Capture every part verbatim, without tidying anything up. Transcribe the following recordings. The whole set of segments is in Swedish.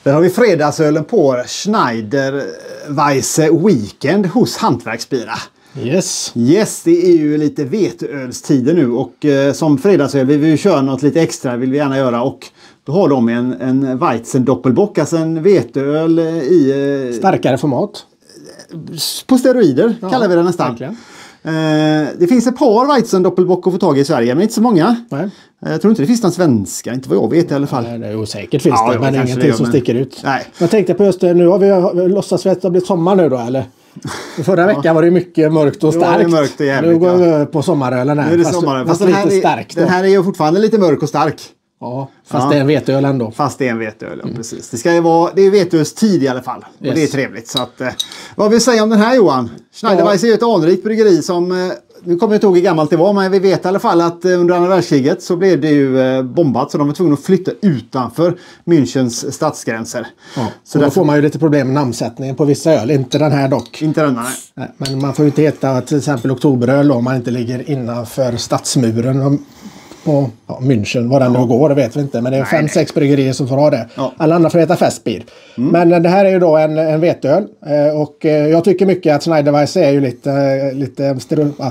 Där har vi fredagsölen på Schneider Weisse Weekend hos Hantverksbira. Yes. Yes, det är ju lite veteölstider nu och eh, som fredagsöl vill vi ju köra något lite extra, vill vi gärna göra, och då har de en, en Weizen Doppelbock, alltså en veteöl i... Eh, starkare format. På steroider, ja, kallar vi det nästan. Verkligen. Eh, det finns ett par Weizen Doppelbock att få tag i i Sverige, men inte så många. Nej. Jag tror inte det finns någon svenska, inte vad jag vet i alla fall. Nej, det är osäkert finns ja, det, men ingenting det gör, som men... sticker ut. Nej. Jag tänkte på just det, nu har vi, har vi låtsas vi att det har blivit sommar nu då, eller? Förra veckan ja. var det mycket mörkt och starkt. Det mörkt och jävligt, nu går vi ja. på sommarölen här. Nu är det fast, sommaren. fast, fast den, lite här är, stark då. Den här är ju fortfarande lite mörk och stark. Ja, fast ja. det är en veteöl ändå. Fast det är en veteöl, ja, mm. precis. Det ska ju vara, det är vetölstid i alla fall. Yes. Och det är trevligt. Så att, eh, vad vill säga om den här, Johan? Schneider Weisse är ju ett anrikt bryggeri som... Eh, nu kommer jag inte ihåg hur gammalt det var, men vi vet i alla fall att eh, under andra världskriget så blev det ju eh, bombat, så de var tvungna att flytta utanför Münchens stadsgränser. Ja. Så och därför... då får man ju lite problem med namnsättningen på vissa öl. Inte den här dock. Inte den här. Nej, men man får ju inte heta till exempel oktoberöl om man inte ligger innanför stadsmuren på ja, München. Vad den ja. nu går, det vet vi inte. Men det är nej, fem, nej. sex bryggerier som får ha det. Ja. Alla andra får heta Festbier. Mm. Men det här är ju då en, en veteöl. Och jag tycker mycket att Schneider Weisse är ju lite, lite ja,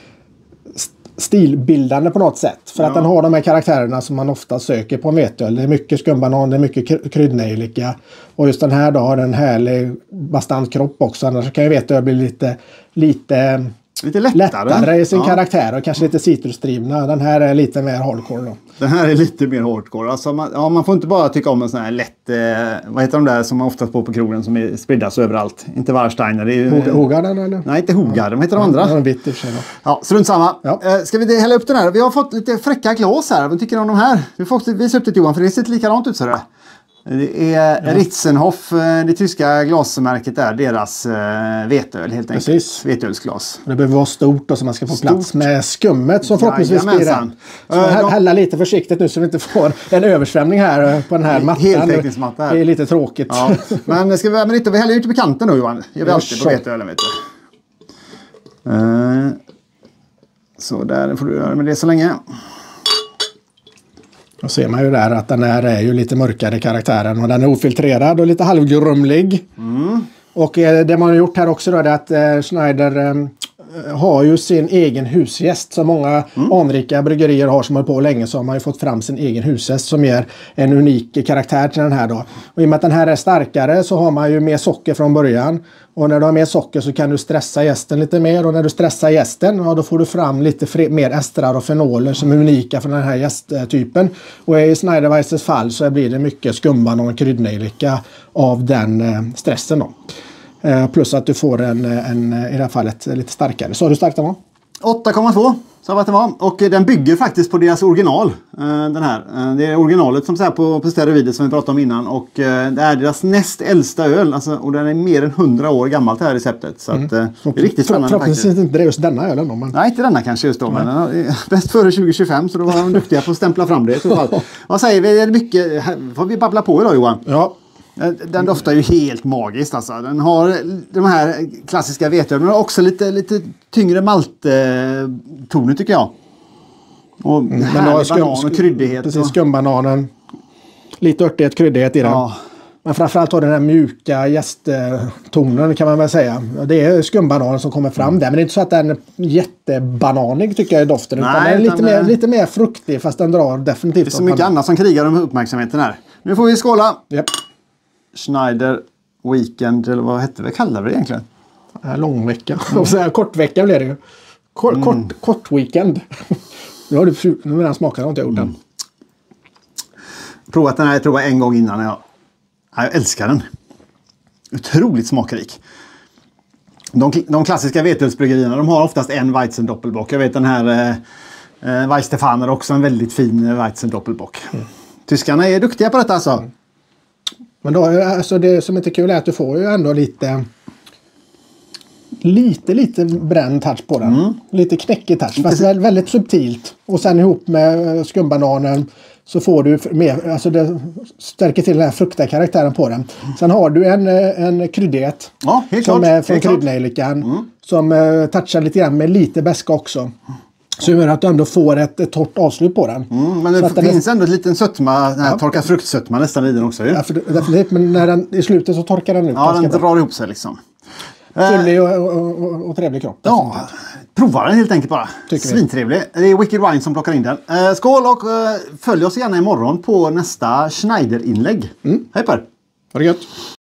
stilbildande på något sätt. För ja. att den har de här karaktärerna som man ofta söker på en veteöl. Det är mycket skumbanan, det är mycket kryddnejlika. Och just den här då har en härlig bastant kropp också. Annars kan ju veteöl bli lite, lite, lite lättare. lättare i sin ja. karaktär. Och kanske lite citrusdrivna. Den här är lite mer hardcore då. Den här är lite mer hardcore. Alltså man, ja, man får inte bara tycka om en sån här lätt... Eh, vad heter de där som man oftast på på krogen som är spriddas överallt? Inte Warsteiner. Det är ju... Hogarden eller? Nej, inte Hogarden. Vad heter de andra? Ja, en bit i och för sig. Ja, strunt samma. Ja. Eh, ska vi hälla upp den här? Vi har fått lite fräcka glas här. Vad tycker du om de här? Vi får också visa upp det, Johan, för det ser likadant ut så det. Det är ja. Ritzenhoff, det tyska glasmärket där, deras uh, veteöl helt enkelt. Precis. Vetölsglas. Det behöver vara stort och så man ska få stort. plats med skummet som förhoppningsvis blir det. Så uh, hälla, hälla lite försiktigt nu så vi inte får en översvämning här på den här mattan. Heltäckningsmatta här. Det är lite tråkigt. Ja. Men ska vi värma lite? Vi häller ut på kanten då, Johan. Gör vi ja, alltid på veteölen, vet du. Uh, så där får du göra med det så länge. Då ser man ju där att den här är ju lite mörkare karaktären och den är ofiltrerad och lite halvgrumlig. Mm. Och eh, det man har gjort här också då är att eh, Schneider eh, har ju sin egen husgäst. Så många mm. anrika bryggerier har som har på länge, så har man ju fått fram sin egen husgäst som ger en unik karaktär till den här då. Och i och med att den här är starkare så har man ju mer socker från början. Och när du har mer socker så kan du stressa gästen lite mer. Och när du stressar gästen, ja, då får du fram lite mer estrar och fenoler som är unika för den här gästtypen. Och i Schneider Weisses fall så blir det mycket skumbanan och kryddnejlika av den eh, stressen då. Eh, plus att du får en, en, i det här fallet lite starkare. Så har du starkt den var? åtta komma två sa att det var. Och den bygger faktiskt på deras original. Den här. Det är originalet som så här på, på steroider som vi pratade om innan. Och det är deras näst äldsta öl. Alltså, och den är mer än hundra år gammalt det här receptet. Så att, mm. det är riktigt spännande faktiskt. Förhoppningsvis inte det just denna ölen då. Men... Nej, inte denna kanske just då. Men den är bäst före tjugo tjugofem, så då var de duktiga på att stämpla fram det. Vad säger vi? Är det mycket... Får vi babbla på idag, Johan? Ja. Den doftar ju helt magiskt alltså. Den har de här klassiska veteölen, men också lite, lite tyngre malttoner tycker jag. Och mm, härlig skum, banan och kryddighet. Precis, och... skumbananen. Lite örtighet, kryddighet i den. Ja. Men framförallt har den här mjuka jästtonen kan man väl säga. Det är skumbananen som kommer fram mm. där. Men det är inte så att den är jättebananig tycker jag i doften. Nej, utan den är lite, mer, lite mer fruktig, fast den drar definitivt. Det är så mycket annat som krigar om uppmärksamheten här. Nu får vi skåla. Yep. Schneider Weekend, eller vad hette det? Vad kallar vi det egentligen? Långvecka. Mm. Kortvecka blir det ju. Kort, mm. kort, kort weekend. Nu har du nu har den smakat, har inte jag gjort den. Mm. Provat den här, jag tror en gång innan. Jag, jag älskar den. Otroligt smakrik. De, de klassiska veteölsbryggerierna, de har oftast en Weizen Doppelbock. Jag vet den här eh, Weistefaner också, en väldigt fin Weizen Doppelbock. Mm. Tyskarna är duktiga på detta alltså. Mm. Men då, alltså det som är kul är att du får ju ändå lite lite, lite bränd touch på den. Mm. Lite knäckig touch, fast väldigt, väldigt subtilt. Och sen ihop med skumbananen så får du mer, alltså det stärker till den här fruktiga karaktären på den. Sen har du en, en kryddighet ja, helt som klart. är från kryddnejlikan mm. som uh, touchar lite grann med lite beska också. Så gör att du ändå får ett, ett torrt avslut på den. Mm, men det så finns den... ändå en liten sötma, den här ja. torkad fruktsötma nästan i den också. Ju. Ja, för, definitivt, men när den, i slutet så torkar den ut. Ja, den drar bra. ihop sig liksom. Fyllig och, och, och, och trevlig kropp. Ja, prova den helt enkelt bara. Svintrevlig. Det är Wicked Wine som plockar in den. Eh, skål och eh, följ oss gärna imorgon på nästa Schneider-inlägg. Mm. Hej på er! Ha det gött!